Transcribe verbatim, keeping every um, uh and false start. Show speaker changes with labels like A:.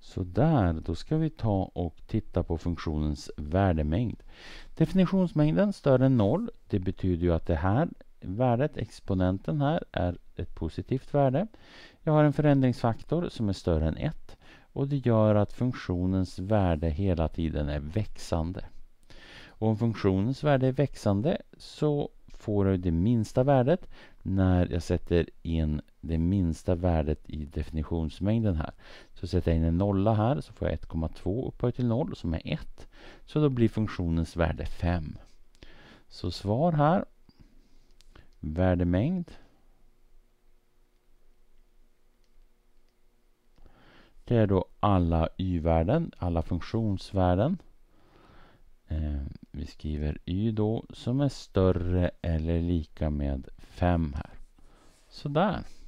A: Så där, då ska vi ta och titta på funktionens värdemängd. Definitionsmängden större än noll, det betyder ju att det här värdet, exponenten här, är ett positivt värde. Jag har en förändringsfaktor som är större än ett och det gör att funktionens värde hela tiden är växande. Och om funktionens värde är växande så får jag det minsta värdet när jag sätter in det minsta värdet i definitionsmängden här. Så sätter jag in en nolla här så får jag ett komma två upphöjt till noll som är ett. Så då blir funktionens värde fem. Så svar här, värdemängd. Det är då alla y-värden, alla funktionsvärden. Eh, vi skriver y då som är större eller lika med fem här. Så där.